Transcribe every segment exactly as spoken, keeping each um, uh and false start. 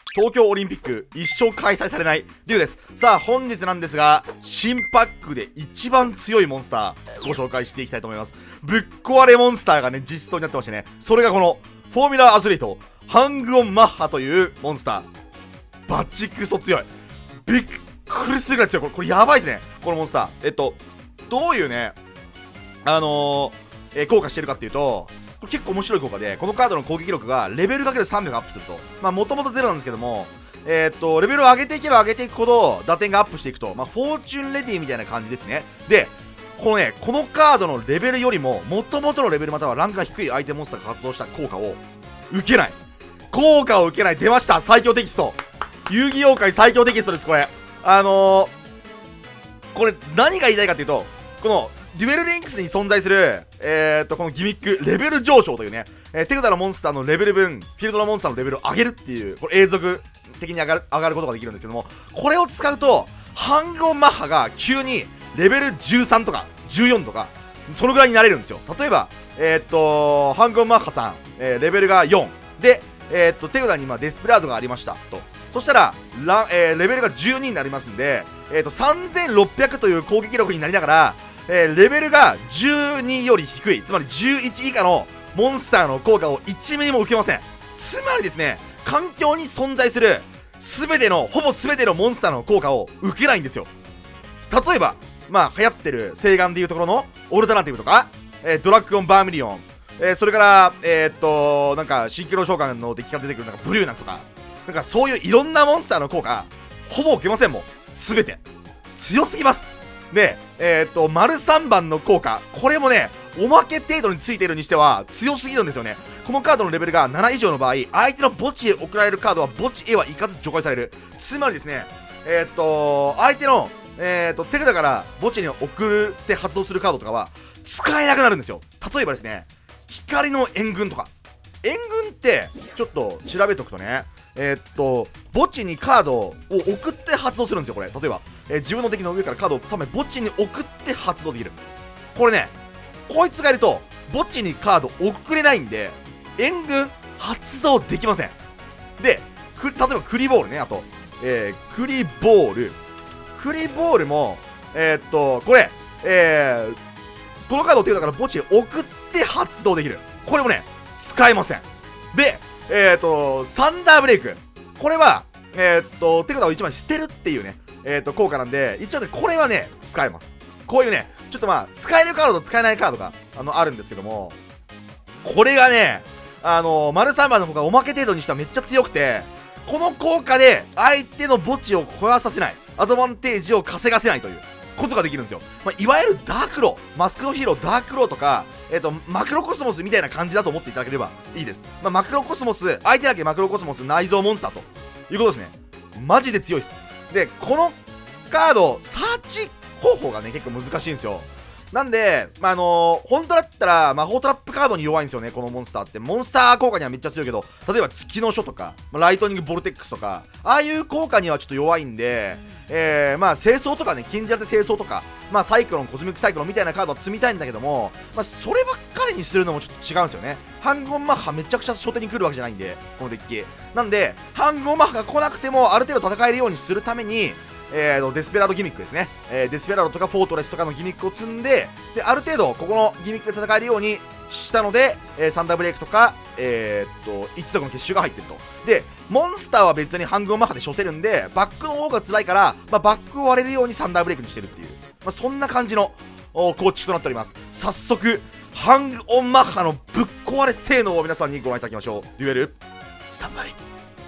東京オリンピック一生開催されない竜です。さあ本日なんですが、新パックで一番強いモンスターご紹介していきたいと思います。ぶっ壊れモンスターがね実装になってましてね、それがこのフォーミュラーアスリートハングオンマッハというモンスター。バチクソ強い。びっくりするぐらい強い。これ、これやばいですね、このモンスター。えっとどういうねあのーえー、効果してるかっていうと、これ結構面白い効果で、このカードの攻撃力がレベル かけるさんびゃく アップすると。まあもともとゼロなんですけども、えー、っとレベルを上げていけば上げていくほど打点がアップしていくと、まあフォーチュンレディみたいな感じですね。でこのねこのカードのレベルよりももともとのレベルまたはランクが低い相手モンスターが発動した効果を受けない。効果を受けない。出ました、最強テキスト。遊戯王界最強テキストです。これあのー、これ何が言いたいかっていうと、このデュエルリンクスに存在する、えー、っとこのギミックレベル上昇というね、えー、手札のモンスターのレベル分フィールドのモンスターのレベルを上げるっていう、これ永続的に上がる上がることができるんですけども、これを使うとハングオンマッハが急にレベルじゅうさんとかじゅうよんとかそのぐらいになれるんですよ。例えばえー、っとハングオンマッハさん、えー、レベルがよんで、えー、っと手札に今デスペラードがありましたと。そしたらラ、えー、レベルがじゅうにになりますんで、えー、とさんぜんろっぴゃくという攻撃力になりながら、えー、レベルがじゅうにより低い、つまりじゅういち以下のモンスターの効果をいちミリも受けません。つまりですね、環境に存在する全てのほぼ全てのモンスターの効果を受けないんですよ。例えばまあ流行ってる聖眼でいうところのオルタナティブとか、えー、ドラッグオンバーミリオン、えー、それからえー、っとなんかシンクロ召喚のデッキから出てくるなんかブリューナとか、なんかそういういろんなモンスターの効果ほぼ受けませんもん。全て強すぎます。でえー、っと丸さんばんの効果、これもねおまけ程度についているにしては強すぎるんですよね。このカードのレベルがなな以上の場合、相手の墓地へ送られるカードは墓地へは行かず除外される。つまりですね、えー、っと相手の、えー、っと手札から墓地に送って発動するカードとかは使えなくなるんですよ。例えばですね、光の援軍とか。援軍ってちょっと調べておくとね、えー、っと墓地にカードを送って発動するんですよ。これ例えば、えー、自分の敵の上からカードをさんまい墓地に送って発動できる。これね、こいつがいると墓地にカード送れないんで援軍発動できません。で例えばクリボールね、あと、えー、クリボールクリボールもえー、っとこれ、えー、このカードを手札から墓地へ送って発動できる。これもね使えません。でえー、っとサンダーブレイク、これはえー、っと手札をいちまい捨てるっていうね、えー、っと効果なんで、一応ねこれはね使えます。こういうねちょっとまあ使えるカードと使えないカードが あのあるんですけども、これがねあの丸さんばんの効果おまけ程度にしてはめっちゃ強くて、この効果で相手の墓地を壊させない、アドバンテージを稼がせないということができるんですよ。まあ、いわゆるダークロー、マスクのヒーローダークローとか、えー、とマクロコスモスみたいな感じだと思っていただければいいです。まあ、マクロコスモス、相手だけマクロコスモス内蔵モンスターということですね。マジで強いです。でこのカードサーチ方法がね結構難しいんですよ。なんで、まあ、あのー、本当だったら魔法トラップカードに弱いんですよね、このモンスターって。モンスター効果にはめっちゃ強いけど、例えば月の書とか、まあ、ライトニングボルテックスとか、ああいう効果にはちょっと弱いんで、えー、まあ清掃とかね、禁じられて清掃とか、まあサイクロン、コズミックサイクロンみたいなカードは積みたいんだけども、まあそればっかりにするのもちょっと違うんですよね。ハングオンマッハめちゃくちゃ初手に来るわけじゃないんで、このデッキ。なんで、ハングオンマッハが来なくてもある程度戦えるようにするために、えー、デスペラードギミックですね、えー、デスペラードとかフォートレスとかのギミックを積んで、である程度ここのギミックで戦えるようにしたので、えー、サンダーブレイクとか、えー、っと一族の結集が入ってると。でモンスターは別にハングオンマッハで処せるんで、バックの方が辛いから、まあ、バックを割れるようにサンダーブレイクにしてるっていう、まあ、そんな感じの構築となっております。早速ハングオンマッハのぶっ壊れ性能を皆さんにご覧いただきましょう。デュエルスタンバイ。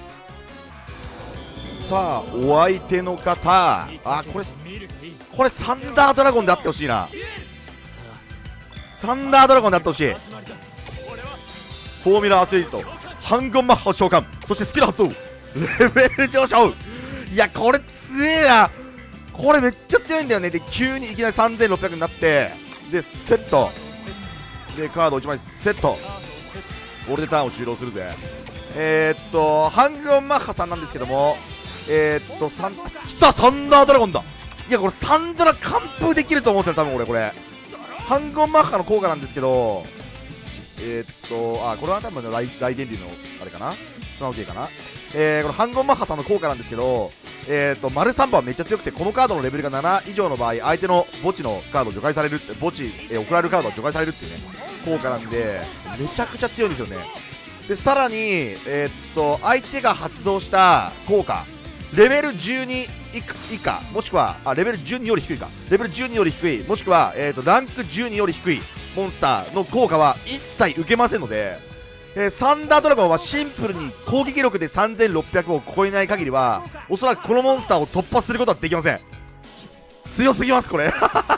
さあお相手の方、あこれこれサンダードラゴンであってほしいな。サンダードラゴンであってほしい。フォーミュラーアスリートハングオンマッハを召喚、そしてスキル発動、レベル上昇。いやこれ強えな、これめっちゃ強いんだよね。で急にいきなりさんぜんろっぴゃくになって、でセットでカードいちまいセット、これでターンを終了するぜ。えー、っとハングオンマッハさんなんですけども、えー、っとサン来たサンダードラゴンだ。いやこれサンドラ完封できると思うんですよ多分俺。これハングオンマッハの効果なんですけど、えー、っとあこれは多分ライライデンリュのあれかな、スマホ系かな。 えー、このハンゴンマッハさんの効果なんですけど、えーと、丸さんばんめっちゃ強くて、このカードのレベルがなな以上の場合、相手の墓地のカードを除外されるって、墓地、えー、送られるカードを除外されるっていうね、効果なんで、めちゃくちゃ強いんですよね。で、さらに、えー、っと、相手が発動した効果、レベルじゅうに以下、以下もしくは、あ、レベルじゅうにより低いか、レベルじゅうにより低い、もしくは、えー、っと、ランクじゅうにより低いモンスターの効果は一切受けませんので、えー、サンダードラゴンはシンプルに攻撃力でさんぜんろっぴゃくを超えない限りは、おそらくこのモンスターを突破することはできません。強すぎます、これ。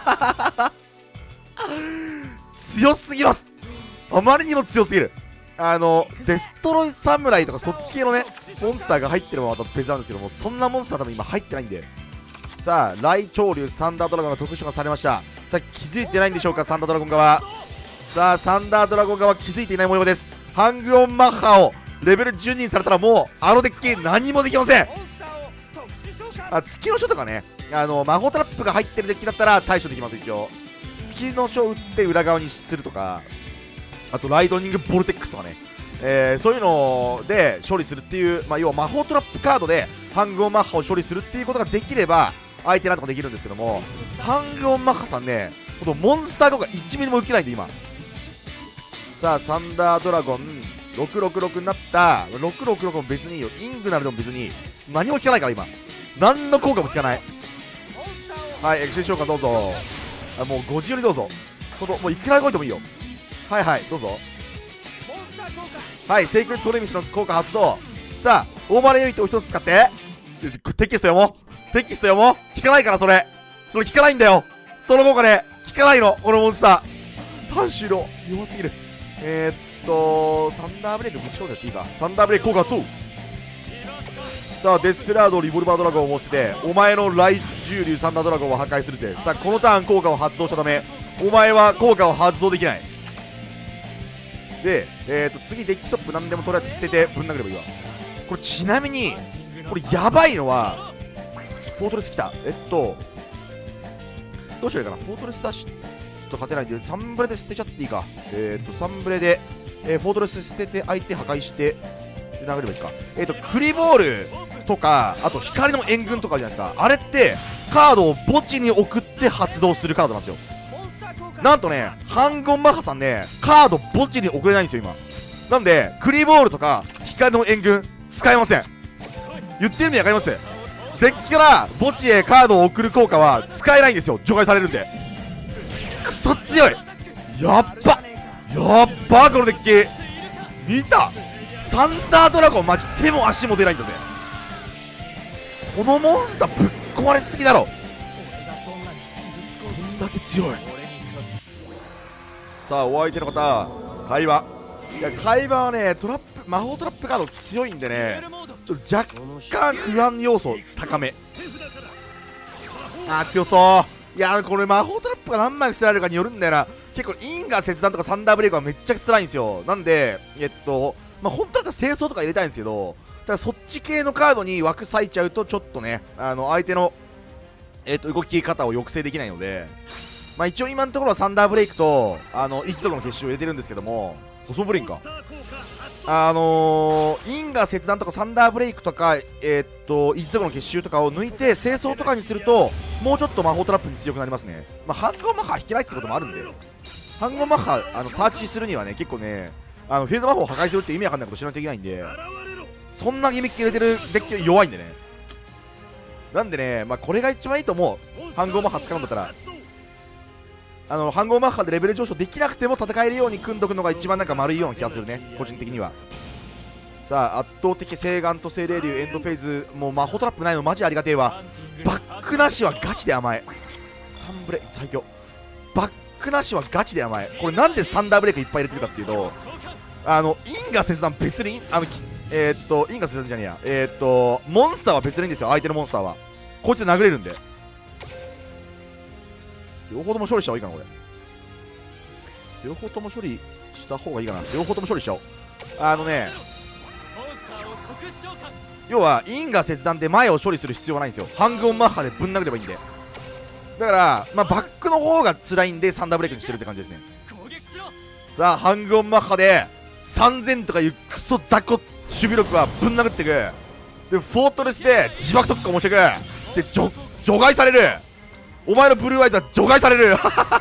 強すぎます。あまりにも強すぎる。あの、デストロイ侍とかそっち系のね、モンスターが入ってるのはまた別なんですけども、そんなモンスター多分今入ってないんで。さあ、雷鳥竜サンダードラゴンが特殊化されました。さあ、気づいてないんでしょうか、サンダードラゴン側。さあ、サンダードラゴン側気づいていない模様です。ハングオンマッハをレベルじゅうににされたらもう、あのデッキ何もできません。あ、月の書とかね、あの、魔法トラップが入ってるデッキだったら対処できます、一応。月の書打って裏側にするとか、あとライトニングボルテックスとかね、えー、そういうので処理するっていう、まあ、要は魔法トラップカードでハングオンマッハを処理するっていうことができれば相手なんとかできるんですけども、ハングオンマッハさんね、ほんとモンスター効果いちミリも受けないんで今。さあ、サンダードラゴンろくろくろくになった。ろくろくろくも別にいいよ、イングナルでも別に何も効かないから今、何の効果も効かない。はい、エクセル召喚どうぞ。あ、もうごじよりどうぞ。そのもういくら動いてもいいよ。はいはい、どうぞ。はい、セイクレットトレミスの効果発動。さあ、オーバーレイユニットを一つ使って、テキスト読もう。テキスト読もう。効かないから、それ。それ効かないんだよ。その効果ね、効かないの、このモンスター。パンシーロ、弱すぎる。えー、っと、サンダーブレイクぶち込んでやっていいか。サンダーブレイク効果発動。さあ、デスペラードリボルバードラゴンを持って、お前の雷獣竜サンダードラゴンを破壊するって。さあ、このターン効果を発動したため、お前は効果を発動できない。で、えーと、次デッキトップ何でもとりあえず捨ててぶん殴ればいいわ。これちなみに、これやばいのは、フォートレス来た。えっと、どうしようかな。フォートレスダッシュと勝てないんで、サンブレで捨てちゃっていいか。えーと、サンブレで、えー、フォートレス捨てて相手破壊して、で殴ればいいか。えーと、クリボールとか、あと光の援軍とかあるじゃないですか。あれって、カードを墓地に送って発動するカードなんですよ。なんとね、ハンゴンマッハさんね、カード墓地に送れないんですよ、今。なんで、クリボールとか、光の援軍、使えません。言ってる意味わかります？デッキから墓地へカードを送る効果は使えないんですよ、除外されるんで。くそ強い。やっばやっばこのデッキ見た？サンダードラゴンマジ手も足も出ないんだぜ。このモンスターぶっ壊れすぎだろ。こんだけ強い。さあ、お相手の方、会話。いや、会話はね、トラップ、魔法トラップカード強いんでね、ちょっと若干不安要素高め。あー、強そう。いや、これ魔法トラップが何枚捨てられるかによるんだよな。結構、因果切断とかサンダーブレイクはめっちゃ辛いんですよ。なんで、えっと、まあ、本当だったら清掃とか入れたいんですけど、ただそっち系のカードに枠割いちゃうと、ちょっとね、あの、相手の、えっと、動き方を抑制できないので、まあ一応今のところはサンダーブレイクとあの一族の結集を入れてるんですけども、細ブレインか、あのー、因果切断とかサンダーブレイクとか、えー、っと一族の結集とかを抜いて清掃とかにするともうちょっと魔法トラップに強くなりますね。まあハンゴンマッハ引けないってこともあるんで、ハンゴンマッハあのサーチするにはね結構ね、あのフィールド魔法を破壊するって意味わかんないことしないといけないんで、そんなギミック入れてるデッキは弱いんでね。なんでね、まあこれが一番いいと思う。ハンゴンマッハ使うんだったら、あのハンゴンマッハでレベル上昇できなくても戦えるように組んどくのが一番なんか丸いような気がするね、個人的には。さあ、圧倒的聖眼と精霊竜エンドフェーズ、もう魔法トラップないのマジありがてえわ。バックなしはガチで甘え。サンブレ最強。バックなしはガチで甘え。これなんでサンダーブレイクいっぱい入れてるかっていうと、あの因果切断別にあのえー、っと因果切断じゃねえや、えー、っとモンスターは別にいいんですよ。相手のモンスターはこいつで殴れるんで、両方とも処理した方がいいかな。これ両方とも処理した方がいいかな。両方とも処理しちゃおう。あのね、要は因果切断で前を処理する必要はないんですよ。ハングオンマッハでぶん殴ればいいんで。だから、まあ、バックの方が辛いんでサンダーブレイクにしてるって感じですね。さあ、ハングオンマッハでさんぜんとかいうクソ雑魚守備力はぶん殴っていく。 でフォートレスで自爆特攻もしていく。で除除外される。お前のブルーアイズは除外される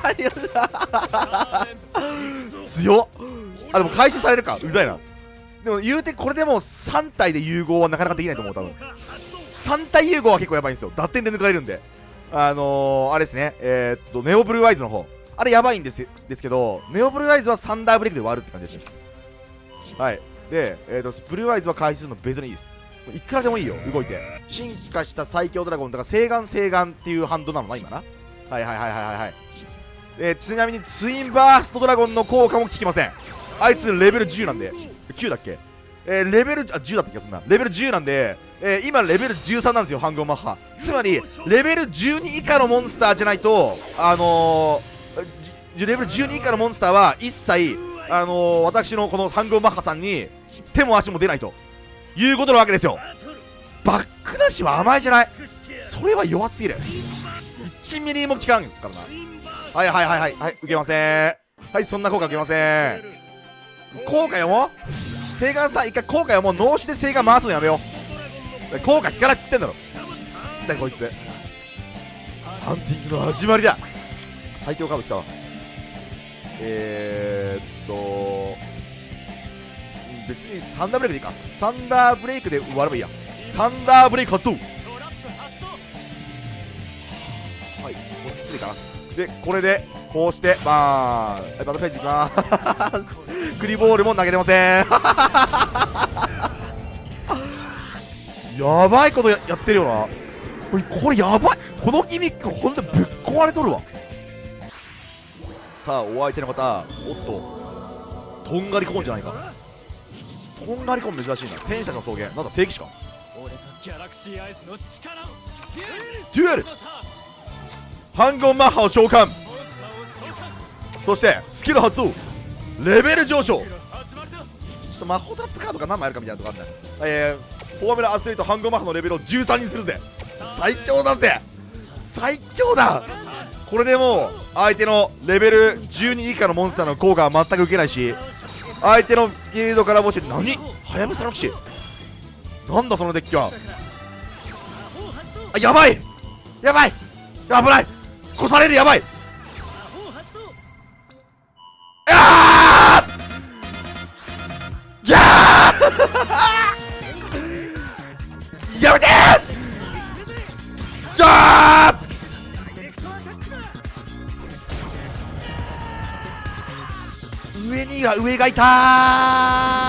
強っ。あでも回収されるか、うざいな。でも言うてこれでもうさん体で融合はなかなかできないと思う。多分さん体融合は結構やばいんですよ。打点で抜かれるんで、あのー、あれですね、えー、っとネオブルーアイズの方あれやばいんですですけど、ネオブルーアイズはサンダーブレイクで割るって感じです。はい。で、えー、っとブルーアイズは回収するの別にいいです。いくらでもいいよ、動いて。進化した最強ドラゴンだから聖眼聖眼っていうハンドなのな今な。はいはいはいはいはいはい。えー、ちなみにツインバーストドラゴンの効果も効きません。あいつレベルじゅうなんで、きゅうだっけ、えー、レベルあじゅうだった気がするな。レベルじゅうなんで、えー、今レベルじゅうさんなんですよ、ハンゴンマッハ。つまりレベルじゅうに以下のモンスターじゃないと、あのー、レベルじゅうに以下のモンスターは一切、あのー、私のこのハンゴンマッハさんに手も足も出ないということなわけですよ。バックダッシュは甘いじゃない。それは弱すぎる。いちミリも効かんからな。はいはいはいはいはい受けません。はい、そんな効果受けません。効果読もう。聖眼さ、一回効果読もう。脳死で聖眼回すのやめよう。効果効かないっつってんだろ。なんだよこいつ。ハンティングの始まりだ。最強カード来たわ。えーっと別にサンダーブレイクでいいか。サンダーブレイクで終わればいいや。サンダーブレイク発動。はい、こっちでいいかな。でこれでこうしてバーン。はい、バトルページいきまーすクリボールも投げてませんやばいこと や, やってるよなこれ。これやばい。このギミックほんとぶっ壊れとるわ。さあお相手の方、おっととんがりコーンじゃないか。とんがりコーン珍しいな。戦車の草原なんだ、聖騎士か。デュエルハンゴンマッハを召喚。そしてスキル発動、レベル上昇。ちょっと魔法トラップカードが何枚あるかみたいなとこあるんだ。えー、フォーメラアストリートハンゴンマッハのレベルをじゅうさんにするぜ。最強だぜ、最強だ。これでもう相手のレベルじゅうに以下のモンスターの効果は全く受けないし、相手のフィールドから墓地。何ハヤブサの騎士なんだそのデッキは。あ、やばいやばい危ない、越される、やばい。あーギャーやめてー。あー上には上がいたー。